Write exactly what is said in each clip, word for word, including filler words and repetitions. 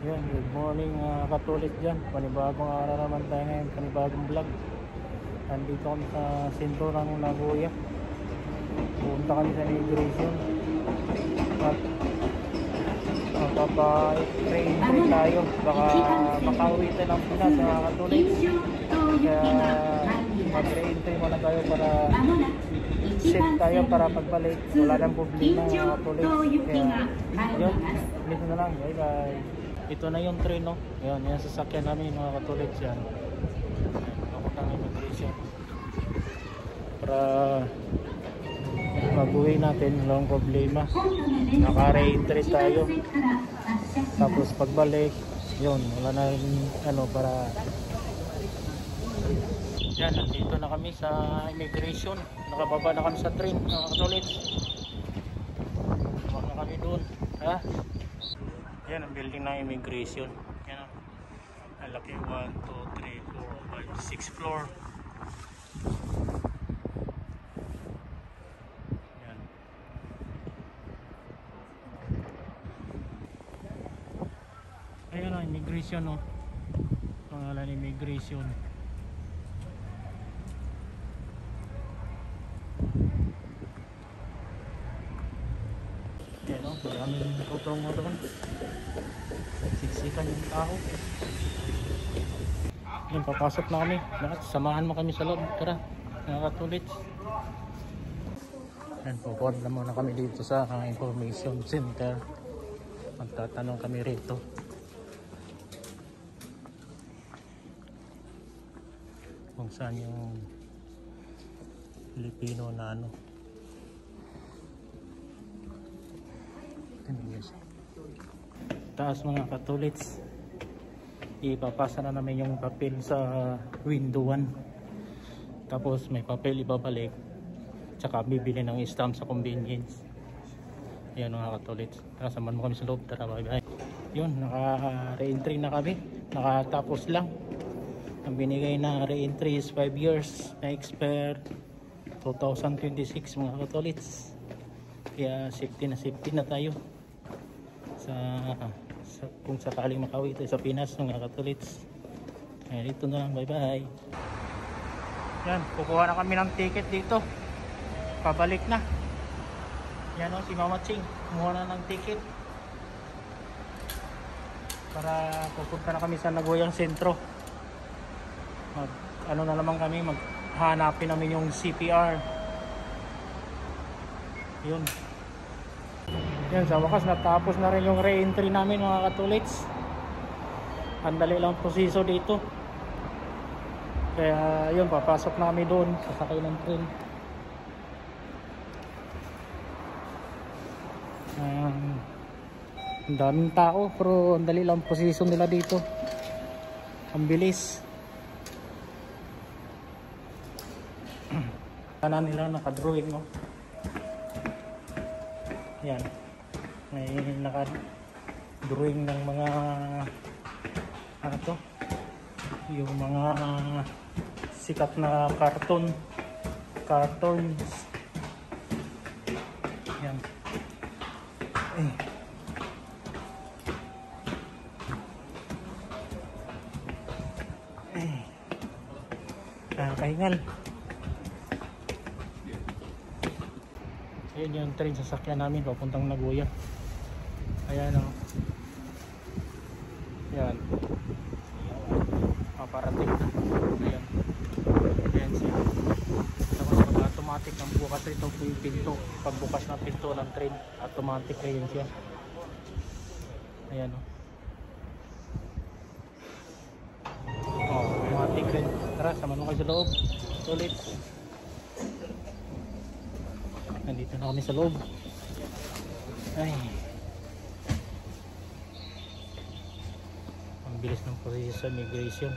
Yan, good morning mga uh, katulik dyan. Panibagong araw naman tayo ngayon, panibagong vlog. Nandito kami sa sentro ng Nagoya. Pupunta kami sa immigration. At magpapa-train tayo. Baka makauwi tayo ng Pinas mga katulik. Kaya mag-re-entry muna tayo para set tayo para pagbalik. Wala nang problema mga katulik. Kaya yun, dito na lang. Bye bye. Ito na yung train, no? Yan, yan sasakyan namin mga katulik yan. Papunta ng immigration. Para mag-uwi natin, walang problema. Naka-re-entry tayo. Tapos pagbalik, yun, wala na ano para... Yan, nandito na kami sa immigration. Nakababa na kami sa train mga katulik. Baba na kami doon. Ha? Yan ang building ng immigration. Yan ang malaki. one, two, three, four, five, six floor. Yan. Ayun ang immigration, no? Pangalan immigration. Yan, no? Maraming tutulong mo doon. Siksikan yung tao. Yan, papasok na kami. Lahat, samahan mo kami sa loob. Tara, mga katulik. Yan, pupunta na muna kami dito sa uh, information center. Magtatanong kami rito. Kung saan yung Filipino na ano. Taas mga katulits, ipapasa na namin yung papel sa window one, tapos may papel ibabalik, tsaka bibili ng stamp sa convenience. Yan mga katulits, tara samahan mo kami sa loob. Tara, bye bye. Yun, naka re-entry na kami, nakatapos lang. Ang binigay na re-entry is five years, na expire two thousand twenty-six mga katulits. Kaya safety na safety na tayo sa, sa kung sakaling makauwi tayo sa Pinas mga katulits. Ayan, ito na lang, bye bye. Yan, kukuha na kami ng ticket dito, pabalik na. Yan o, si Mama Ching kumuha na ng ticket para pupunta na kami sa Nagoyang sentro. Mag ano na naman kami, maghanapin namin yung C P R. Yun. Yan, sa wakas natapos na rin yung re-entry namin mga katulits. Ang dali lang proseso dito. Kaya yun, papasok na kami doon, sasakay ng train. Um, ang daming tao, pero ang dali lang proseso nila dito. Ang bilis. Kanan nila nakadrawing, no? Yan. May naka-drawing ng mga ano to, yung mga uh, sikat na cartoon cartoons. Yan. Eh. Eh. Nakakahingal. Ayan yung train sasakyan namin papuntang Nagoya. Ayan o. Ayan. Maparating na. Ayan. Ayan siya. Tapos pag automatic ang bukas rito po yung pinto. Pagbukas ng pinto ng train, automatic na yun siya. Ayan o. Oh, automatic rin. Tara, sama mo kayo sa loob. Sulit. Nandito na kami sa loob. Ay. Ang bilis ng proseso sa immigration.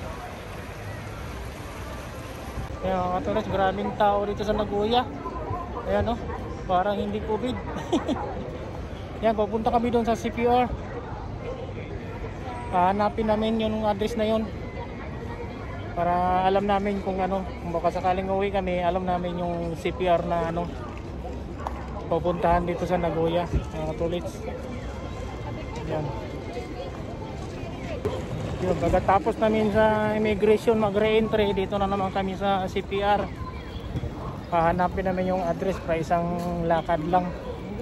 Kaya mga katulis, maraming tao dito sa Nagoya. Ayan, oh. Parang hindi COVID. Yan, pupunta kami doon sa C P R. Hahanapin namin yung address na yun. Para alam namin kung ano, kung baka sakaling uwi kami, alam namin yung C P R na ano, pupuntahan dito sa Nagoya, mga tulits. Yan. Yun, pagkatapos namin sa immigration mag-re-entry, dito na naman kami sa C P R. Hahanapin namin yung address para isang lakad lang.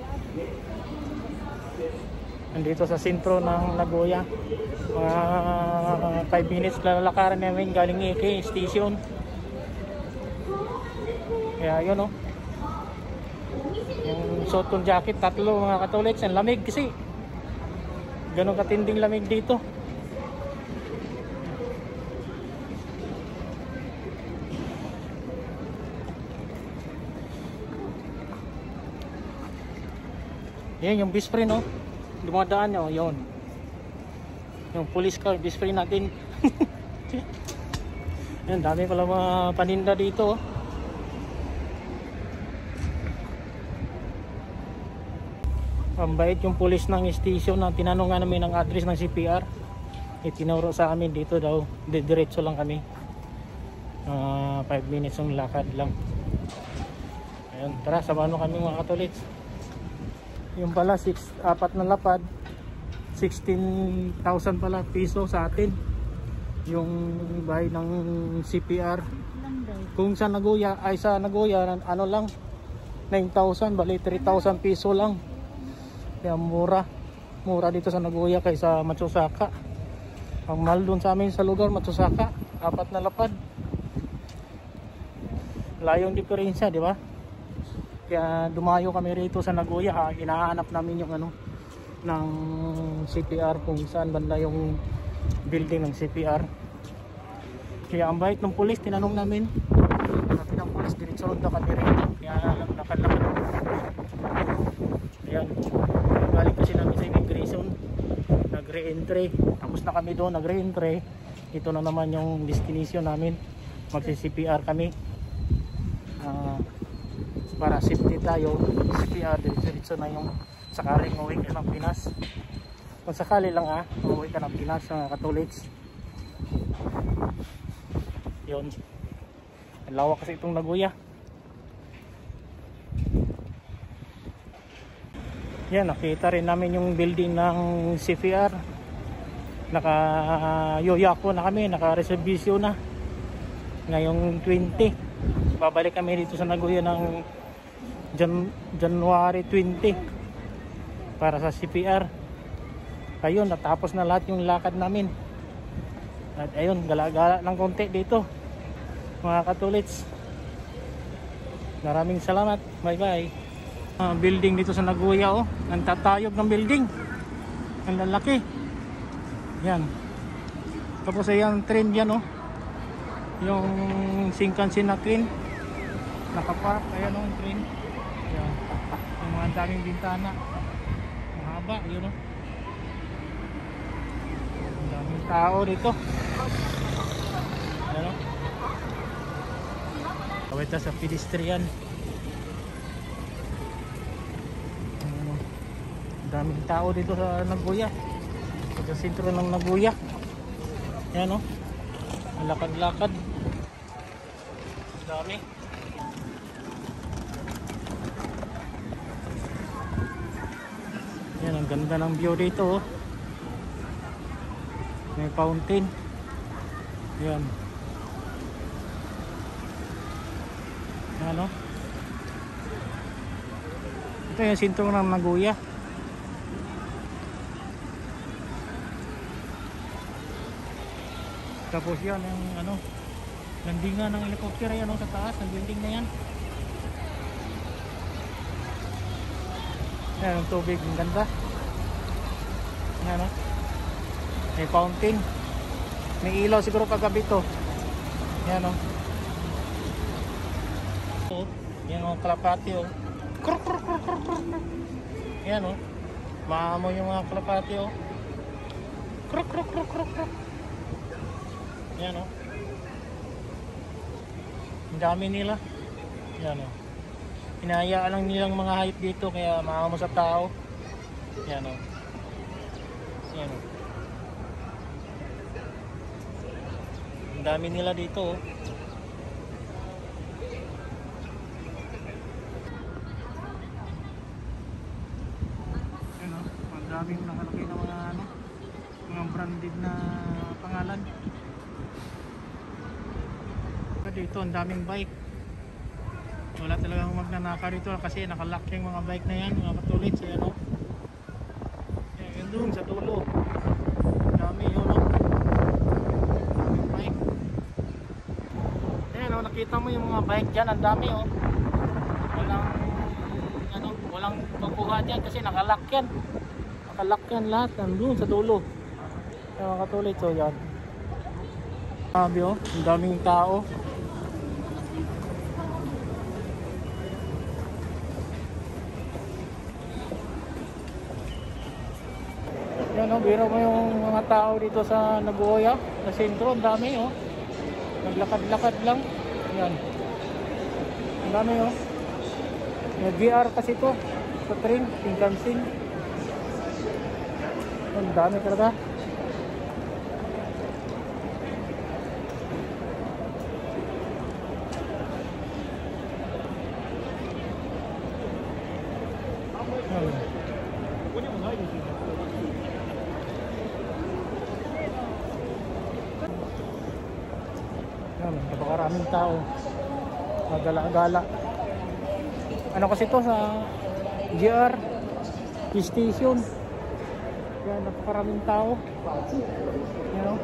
Nandito sa sentro ng Nagoya. Mga five minutes lalakaran namin galing A K station. Kaya yun, oh. Yung suot kong jacket, tatlo mga katulits. Ang lamig kasi. Ganun katinding lamig dito. Yan yung best friend, oh. Dumadaan nyo, yun. Yung police car, best friend natin. Yan, dami pala mga paninda dito, oh. Ang bait yung police ng station na tinanong namin ang address ng C P R. Itinuro sa amin dito daw, diretso lang kami. five uh, minutes yung lakad lang. Ayun, tara, samahan mo kami mga katulits. Yung pala six, apat na lapad, sixteen thousand pala piso sa atin yung bahay ng C P R. Kung sa Nagoya ay sa Nagoya ano lang nine thousand, bali three thousand piso lang. Kaya mura mura dito sa Nagoya kaysa Matsusaka. Ang mahal dun sa amin sa lugar Matsusaka, apat na lapad. Layong diferensya, di ba? Kaya dumayo kami rito sa Nagoya, ha. Hinahanap namin yung ano ng C P R, kung saan banda yung building ng C P R. Kaya ang bait ng pulis, tinanong namin. Sabi ng pulis, diretso ronda kami rito. Kaya lakad-lakad. Ayan. Galing kasi namin sa immigration. Nag-re-entry. Tapos na kami doon, nag-re-entry. Ito na naman yung destination namin. Magsi-C P R kami. Ah... Uh, para safety tayo, C P R, diretso na yung sakaling uwi ka ng Pinas. Kung sakali lang, ah, uwi ka ng Pinas, mga katulits. Yun, ang lawak kasi itong Nagoya. Yan, nakita rin namin yung building ng C P R. Naka-yoyako na kami, naka-reservation na ngayong twenty. Babalik kami dito sa Nagoya ng Jan January twenty para sa C P R. Ayun, natapos na lahat yung lakad namin. At ayun, gala-gala ng konti dito mga katulits. Maraming salamat. Bye bye. Uh, building dito sa Nagoya, oh. Ang tatayog ng building. Ang lalaki. Yan. Tapos ayan, train yan, oh. Yung Shinkansen na train. Nakapark, ayan, oh, train. Yan. Yung mga daming bintana. Mahaba, yun, oh. Ang daming tao dito. Ayan, oh. Kawit na sa pedestrian. Ang daming tao dito sa Nagoya. Sa sentro ng Nagoya. Ayan, oh. Lakad-lakad. Dami. Yan, ang ganda ng view dito, oh. May fountain. Yan. Yan, oh. Ito yung sentro ng Nagoya. Tapos yan yung ano, landingan ng helicopter, yan, oh, sa taas ng building na yan. Yan ang tubig, ang ganda. Yan, oh. May fountain. May ilaw siguro kagabi to. Yan, oh. Oh, yan, oh, kalapati, oh. Kruk, kruk, kruk, kruk, kruk. Yan, oh. Maamoy yung mga kalapati, oh. Kruk, kruk, kruk, kruk, kruk. Yan, oh. Ang dami nila. Yan, oh. Hinahayaan lang nilang mga hayop dito kaya maamo sa tao. Yan o. Yan o. Ang dami nila dito oh. Yan o. Ang daming nakalagay na mga ano, mga branded na pangalan. Dito ang daming bike. Wala talagang magnanaka dito kasi nakalock yung mga bike na yan, mga katulid. So yan o. Yan, yun doon sa dulo. Dami yun o. Daming bike. Yan o, nakita mo yung mga bike dyan, ang dami o. Walang ano, walang pagkuha dyan kasi nakalock yan. Nakalock yan lahat, nandun sa dulo. Yan mga katulid, so yan. Sabi o, ang daming tao. Yan o, biro mo yung mga tao dito sa Nagoya, sa sentro, ang dami o. Naglakad-lakad lang. Yan. Ang dami o. May V R kasi to sa train, Shinkansen. Ang dami talaga. Yan, napakaraming tao. Magala-gala. Ano kasi to sa G R station. Yan, napakaraming tao. You know?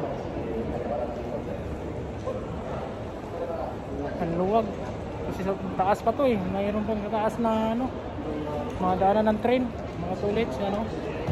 Ang luwag. Kasi sa taas pa to eh. Mayroon pang taas na ano, mga daanan ng train, mga tulit, ano.